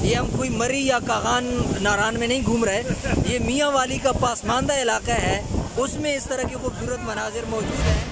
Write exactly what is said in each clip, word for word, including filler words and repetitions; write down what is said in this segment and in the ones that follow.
ये हम कोई मरी या कागान नारान में नहीं घूम रहे, ये मियाँ वाली का पासमानदा इलाका है, उसमें इस तरह के खूबसूरत मनाजिर मौजूद हैं।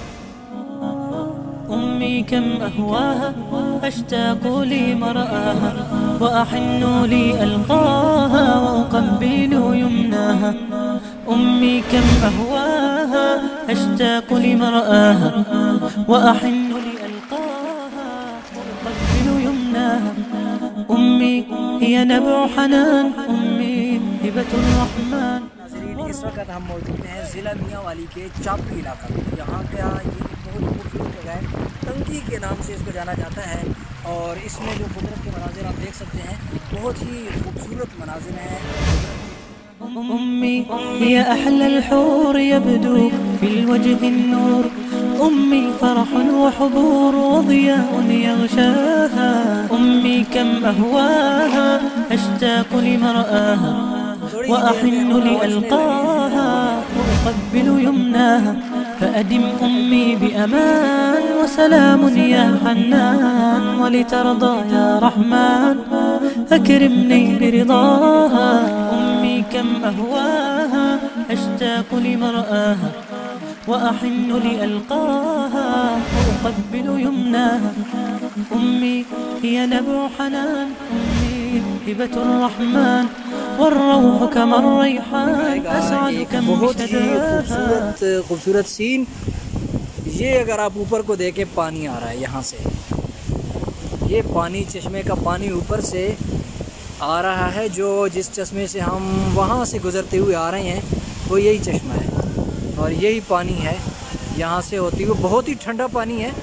أمي كم أهواها أشتاق لمرآها وأحن لألقاها وأقبل يمناها. أمي كم أهواها أشتاق لمرآها وأحن لألقاها وأقبل يمناها. أمي هي نبع حنان أمي هبة الرحمن. इस वक्त हम मौजूद हैं ज़िला मियाँ वाली के चापड़ी इलाका में। यहाँ का ये बहुत खूबसूरत जगह है, टंकी के नाम से इसको जाना जाता है और इसमें जो कुदरत के मनाजिर आप देख सकते हैं, बहुत ही खूबसूरत मनाजिर हैं। أمي هي أحلى الحور يبدو في الوجه النور. أمي فرح وحبور وضياء يغشاها. أمي كم أهواها أشتاق لمرآها وأحن لألقاها وأقبل يمناها. فأدم أمي بأمان وسلام يا حنان ولترضى يا رحمن أكرمني برضاها. أمي كم أهواها أشتاق لمرآها وأحن لألقاها وأقبل يمناها. أمي هي نبع حنان أمي هبة الرحمن والروح كما الريحان أسعد كم खूबसूरत खूबसूरत सीन। ये अगर आप ऊपर को देखें, पानी आ रहा है यहाँ से, ये पानी चश्मे का पानी ऊपर से आ रहा है, जो जिस चश्मे से हम वहाँ से गुज़रते हुए आ रहे हैं वो यही चश्मा है और यही पानी है यहाँ से होती हुई, बहुत ही ठंडा पानी है।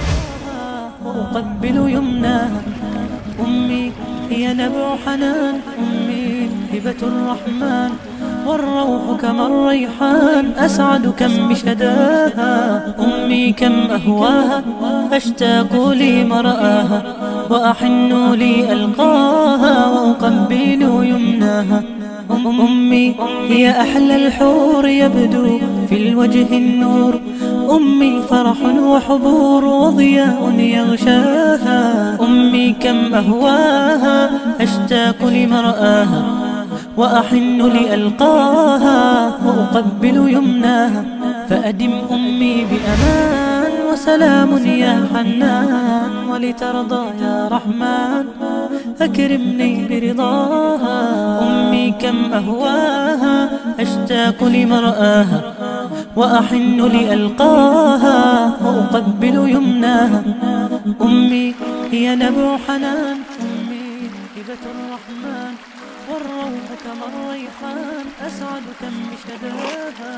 أقبل يمناها. أمي هي نبع حنان أمي هبة الرحمن والروح كما الريحان أسعد كم بشداها. أمي كم أهواها أشتاق لمرآها وأحن لألقاها وأقبل يمناها. أمي هي أحلى الحور يبدو في الوجه النور. أمي فرح وحبور وضياء يغشاها. أمي كم أهواها أشتاق لمرآها وأحن لألقاها وأقبل يمناها. فأدم أمي بأمان وسلام يا حنان ولترضى يا رحمن أكرمني برضاها. أمي كم أهواها أشتاق لمرآها وأحن لألقاها وأقبل يمناها. أمي هي نبع حنان أمي هبة الرحمن والروح كما الريحان أسعد كم بشداها.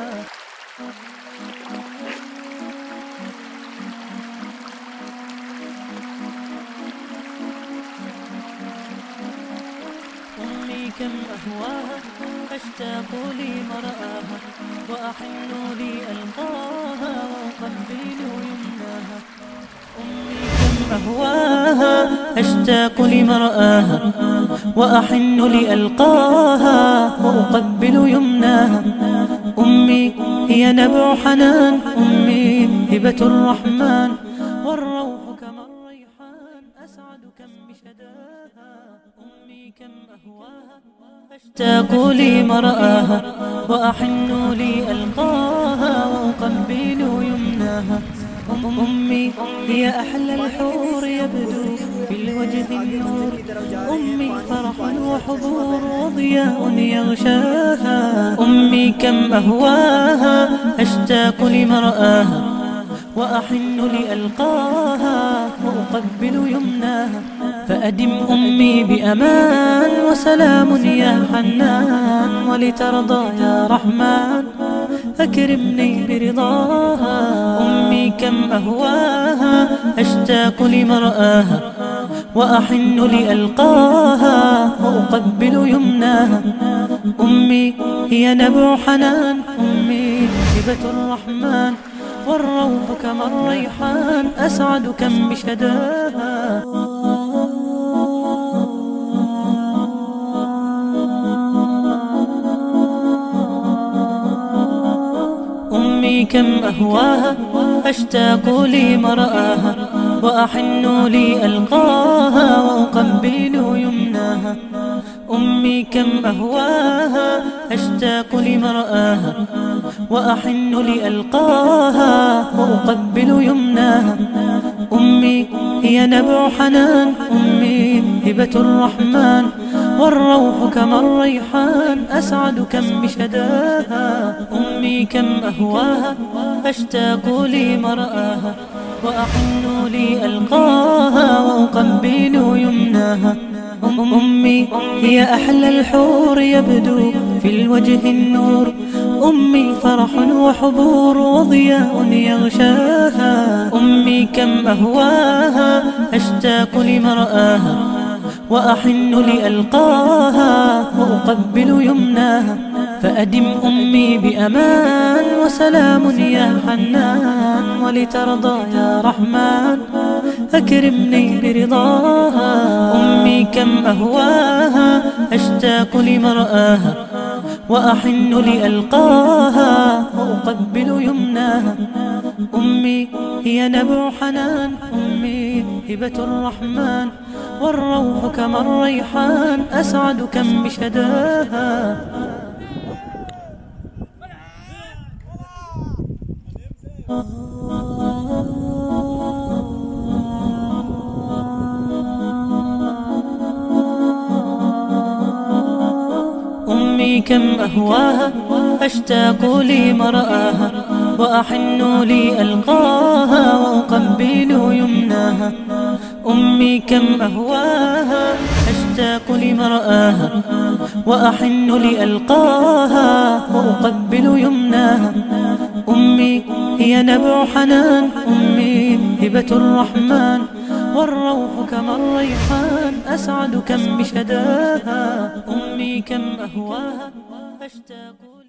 أمي كم أهواها أشتاق لمرآها وأحن لألقاها وأقبل يمناها. أمي كم أهواها أشتاق لمرآها وأحن لألقاها وأقبل يمناها. أمي هي نبع حنان أمي هبة الرحمن والروح كما الريحان أسعد كم بشداها. أمي كم أهواها أشتاق لمرآها وأحن لألقاها وأقبل يمناها. أمي هي أحلى الحور يبدو في الوجه النور. أمي فرح وحضور وضياء يغشاها. أمي كم أهواها أشتاق لمرآها وأحن لألقاها وأقبل يمناها. فأدم أمي بأمان وسلام يا حنان ولترضى يا رحمن أكرمني برضاها. أمي كم أهواها أشتاق لمرآها وأحن لألقاها وأقبل يمناها. أمي هي نبع حنان أمي هبة الرحمن والروح كما الريحان أسعد كم بشداها. أمي كم أهواها أشتاق لمرآها وأحن لي ألقاها وأقبل يمناها. أمي كم أهواها أشتاق لمرآها وأحن لألقاها وأقبل يمناها. أمي هي نبع حنان، أمي هبة الرحمن، والروح كما الريحان أسعد كم بشداها. أمي كم أهواها أشتاق لمرآها وأحن لألقاها وأقبل يمناها. أمي هي أحلى الحور يبدو في الوجه النور، أمي فرح وحبور وضياء يغشاها. أمي كم أهواها أشتاق لمرآها وأحن لألقاها وأقبل يمناها. فأدم أمي بأمان وسلام يا حنان، ولترضى يا رحمن أكرمني برضاها. أمي كم أهواها أشتاق لمرآها وأحن لألقاها وأقبل يمناها. أمي هي نبع حنان، أمي هبة الرحمن، والروح كما الريحان أسعد كم بشداها. أمي كم أهواها أشتاق لمرآها وأحن لألقاها وأقبل يمناها. أمي كم أهواها أشتاق لمرآها وأحن لألقاها وأقبل يمناها. أمي هي نبع حنان، أمي هبة الرحمن، والروح كما الريحان أسعد كم بشداها. أمي كم أهواها أشتاق